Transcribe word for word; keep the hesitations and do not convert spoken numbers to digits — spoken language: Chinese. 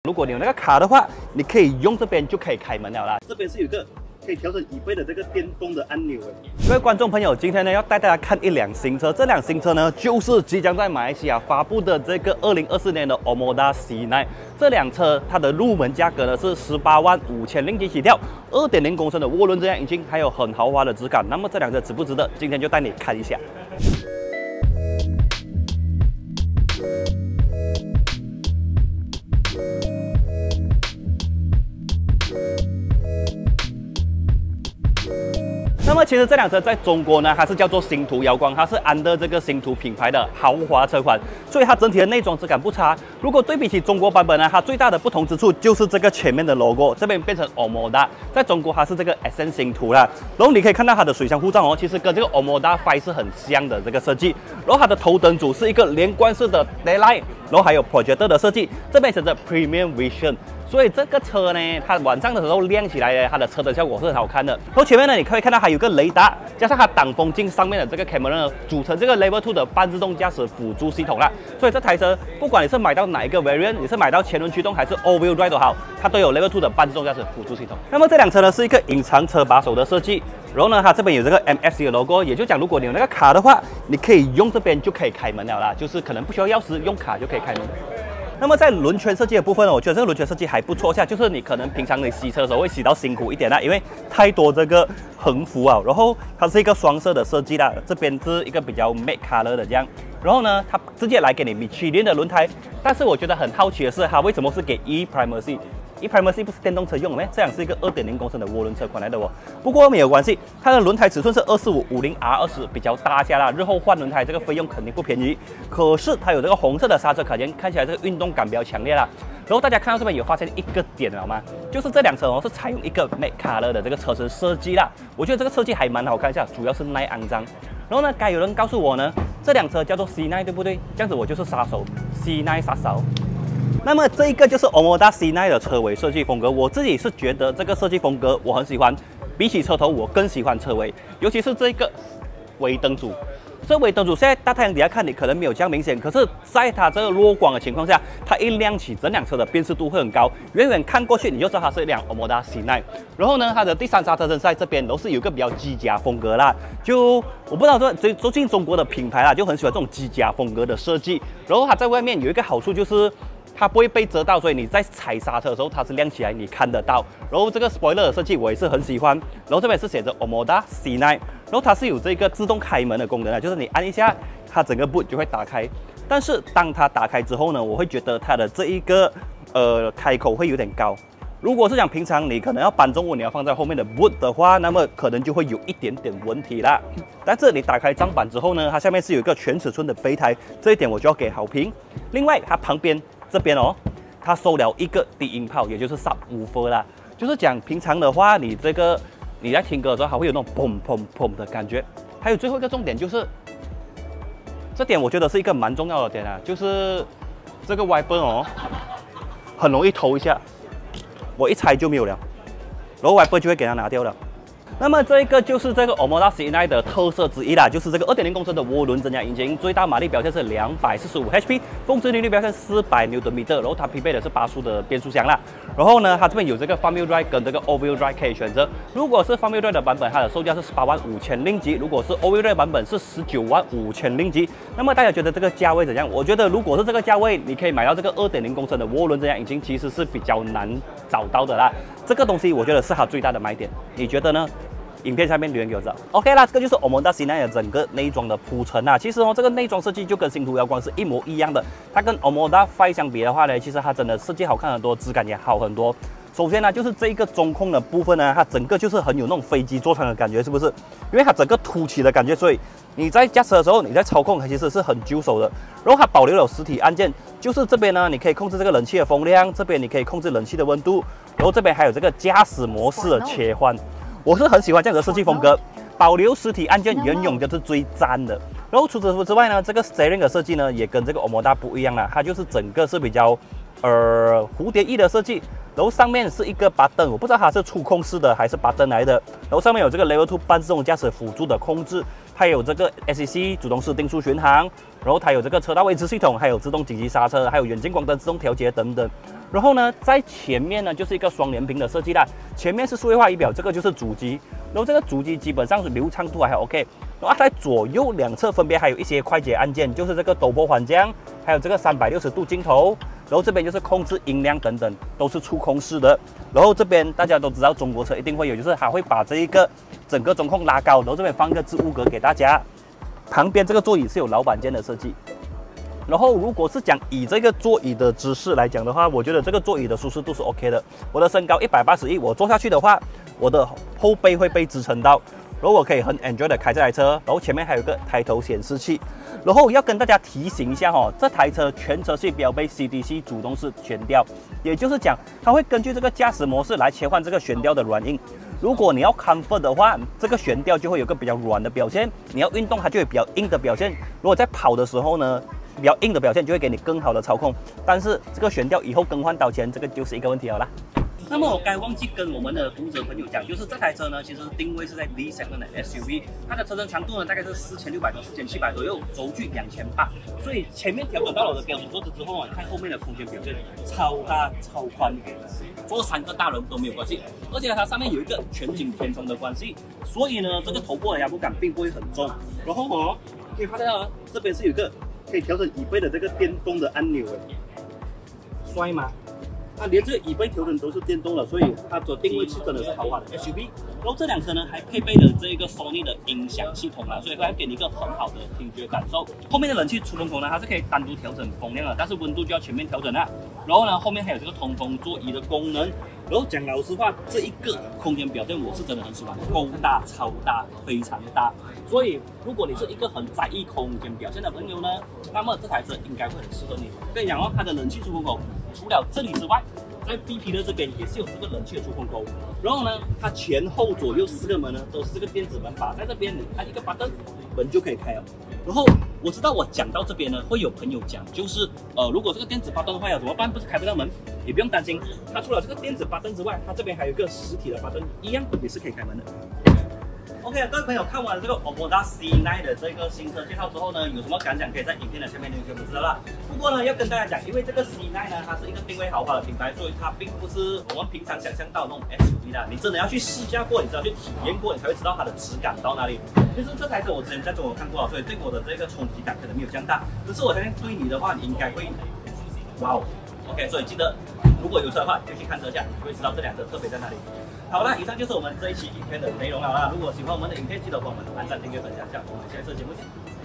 如果你有那个卡的话，你可以用这边就可以开门了啦。这边是有一个可以调整椅背的这个电动的按钮。各位观众朋友，今天呢要带大家看一辆新车，这辆新车呢就是即将在马来西亚发布的这个二零二四年的 Omoda C 九。这辆车它的入门价格呢是十八万五千令吉起跳， 二点零公升的涡轮增压引擎，还有很豪华的质感。那么这辆车值不值得？今天就带你看一下。 那么其实这辆车在中国呢，它是叫做星途瑶光，它是under这个星途品牌的豪华车款，所以它整体的内装质感不差。如果对比起中国版本呢，它最大的不同之处就是这个前面的 logo， 这边变成 Omoda， 在中国它是这个 S N 星途啦。然后你可以看到它的水箱护罩哦，其实跟这个 Omoda五是很像的这个设计。然后它的头灯组是一个连贯式的 daylight， 然后还有 projector 的设计，这边写着 Premium Vision。 所以这个车呢，它晚上的时候亮起来呢，它的车灯效果是很好看的。然后前面呢，你可以看到还有个雷达，加上它挡风镜上面的这个 camera 呢，组成这个 Level 二的半自动驾驶辅助系统啦。所以这台车，不管你是买到哪一个 variant， 你是买到前轮驱动还是 all wheel drive 都好，它都有 Level 二的半自动驾驶辅助系统。那么这辆车呢，是一个隐藏车把手的设计。 然后呢，它这边有这个 M F C 的 logo， 也就讲，如果你有那个卡的话，你可以用这边就可以开门了啦，就是可能不需要钥匙，用卡就可以开门。 那么在轮圈设计的部分呢，我觉得这个轮圈设计还不错下，就是你可能平常你洗车的时候会洗到辛苦一点啦，因为太多这个横幅啊。然后它是一个双色的设计啦，这边是一个比较 matte color 的这样。然后呢，它直接来给你米其林的轮胎，但是我觉得很好奇的是，它为什么是给 E Primacy？E Primacy 不是电动车用的咩？这辆是一个 二点零公升的涡轮车款来的哦。不过没有关系，它的轮胎尺寸是二四五五零 R 二十，比较大下啦。日后换轮胎这个费用肯定不便宜。可是它有这个红色的刹车卡钳，看起来这个运动感比较强烈啦。然后大家看到这边有发现一个点了吗？就是这辆车哦是采用一个 matte color 的这个车身设计啦。我觉得这个设计还蛮好看一下，主要是耐肮脏。然后呢，该有人告诉我呢，这辆车叫做 C 九， 对不对？这样子我就是杀手 ，C 九 杀手。 那么这一个就是 Omoda C 九的车尾设计风格，我自己是觉得这个设计风格我很喜欢。比起车头，我更喜欢车尾，尤其是这个尾灯组。这尾灯组现在大太阳底下看你可能没有这样明显，可是在它这个落光的情况下，它一亮起，整辆车的辨识度会很高，远远看过去你就知道它是一辆 Omoda C 九。然后呢，它的第三刹车灯在这边都是有一个比较机甲风格啦，就我不知道说最最近中国的品牌啦，就很喜欢这种机甲风格的设计。然后它在外面有一个好处就是。 它不会被遮到，所以你在踩刹车的时候，它是亮起来，你看得到。然后这个 spoiler 的设计我也是很喜欢。然后这边是写着 Omoda C 九， 然后它是有这个自动开门的功能的，就是你按一下，它整个 boot 就会打开。但是当它打开之后呢，我会觉得它的这一个呃开口会有点高。如果是讲平常你可能要搬重物，你要放在后面的 boot 的话，那么可能就会有一点点问题啦。但是你打开帐板之后呢，它下面是有一个全尺寸的备胎，这一点我就要给好评。另外，它旁边 这边哦，它收了一个低音炮，也就是 subwoofer 啦。就是讲平常的话，你这个你在听歌的时候，还会有那种砰砰砰的感觉。还有最后一个重点就是，这点我觉得是一个蛮重要的点啊，就是这个 wiper 哦，很容易偷一下，我一拆就没有了，然后 wiper 就会给它拿掉了。 那么这个就是这个 Omoda C 九的特色之一啦，就是这个 二点零公升的涡轮增压引擎，最大马力表现是两百四十五 H P， 峰值扭力表现四百牛顿米，然后它匹配的是八速的变速箱啦。然后呢，它这边有这个 Front Wheel Drive 跟这个 All Wheel Drive 可以选择。如果是 Front Wheel Drive 的版本，它的售价是十八万五千令吉；如果是 All Wheel Drive 版本是十九万五千令吉。那么大家觉得这个价位怎样？我觉得如果是这个价位，你可以买到这个 二点零公升的涡轮增压引擎，其实是比较难找到的啦。这个东西我觉得是它最大的卖点，你觉得呢？ 影片下面留言给我知道。OK 啦，这个就是 Omoda C 九的整个内装的铺陈啊。其实哦，这个内装设计就跟星途瑶光是一模一样的。它跟 Omoda五相比的话呢，其实它真的设计好看很多，质感也好很多。首先呢，就是这一个中控的部分呢，它整个就是很有那种飞机座舱的感觉，是不是？因为它整个凸起的感觉，所以你在驾驶的时候，你在操控它其实是很就手的。然后它保留了实体按键，就是这边呢，你可以控制这个冷气的风量，这边你可以控制冷气的温度，然后这边还有这个驾驶模式的切换。 我是很喜欢这样的设计风格，保留实体按键原用就是最赞的。然后除此之外呢，这个 steering 的设计呢也跟这个 Omoda 不一样了，它就是整个是比较呃蝴蝶翼的设计。然后上面是一个 button， 我不知道它是触控式的还是 button 来的。然后上面有这个 Level 二半自动驾驶辅助的控制，还有这个 S C C 主动式定速巡航， 然后它有这个车道位置系统，还有自动紧急刹车，还有远近光灯自动调节等等。然后呢，在前面呢就是一个双联屏的设计啦，前面是数位化仪表，这个就是主机。然后这个主机基本上是流畅度还 OK。然后在左右两侧分别还有一些快捷按键，就是这个陡坡缓降，还有这个三百六十度镜头。然后这边就是控制音量等等，都是触控式的。然后这边大家都知道中国车一定会有，就是它会把这一个整个中控拉高，然后这边放个置物格给大家。旁边这个座椅是有老板键的设计。然后如果是讲以这个座椅的姿势来讲的话，我觉得这个座椅的舒适度是 OK 的。我的身高一百八十一，我坐下去的话，我的后背会被支撑到。然后我可以很 enjoy 的开这台车，然后前面还有个抬头显示器。然后要跟大家提醒一下哈、哦，这台车全车系标配 C D C 主动式悬吊，也就是讲它会根据这个驾驶模式来切换这个悬吊的软硬。如果你要 comfort 的话，这个悬吊就会有个比较软的表现；你要运动，它就会比较硬的表现。如果在跑的时候呢，比较硬的表现就会给你更好的操控。但是这个悬吊以后更换刀前，这个就是一个问题了啦。那么我该忘记跟我们的读者朋友讲，就是这台车呢，其实定位是在 D segment 的 S U V， 它的车身长度呢大概是四千六百多、四千七百左右，轴距两千八，所以前面调整到了我的标准坐姿之后啊，看后面的空间表现超大超宽，坐三个大人都没有关系，而且它上面有一个全景天窗的关系，所以呢这个头部的压迫感并不会很重。然后哦，可以发现到啊，这边是有一个可以调整椅背的这个电动的按钮，哎，帅吗？它连这个椅背调整都是电动的，所以它的定位是真的是豪华的 S U V。然后这辆车呢还配备了这个 Sony 的音响系统啦，所以它会给你一个很好的听觉感受。后面的冷气出风口呢，它是可以单独调整风量的，但是温度就要全面调整啦。然后呢，后面还有这个通风座椅的功能。然后讲老实话，这一个空间表现我是真的很喜欢，够大、超大、非常大。所以如果你是一个很在意空间表现的朋友呢，那么这台车应该会很适合你。跟你讲哦，它的冷气出风口除了这里之外，在 B P 的这边也是有这个冷气的出风口。然后呢，它前后左右四个门呢都是这个电子门把，在这边你按一个 button， 门就可以开了。然后我知道我讲到这边呢，会有朋友讲，就是呃，如果这个电子把灯坏了怎么办？不是开不到门？也不用担心，它除了这个电子把灯之外，它这边还有一个实体的把灯，一样也是可以开门的。OK， 各位朋友，看完了这个 Oboda C 九 的这个新车介绍之后呢，有什么感想可以在影片的下面留言给我们知道啦。不过呢，要跟大家讲，因为这个 C 九 呢，它是一个定位豪华的品牌，所以它并不是我们平常想象到的那种 S U V 啦。你真的要去试驾过，你知道去体验过，你才会知道它的质感到哪里。其实这台车我之前在中国看过了，所以对我的这个冲击感可能没有这样大。可是我相信对你的话，你应该会，哇哦 ！OK， 所以记得如果有车的话，就去看车架，你会知道这辆车特别在哪里。好了，以上就是我们这一期影片的内容了啦。如果喜欢我们的影片，记得帮我们按赞、订阅、分享一下。我们下一次节目见。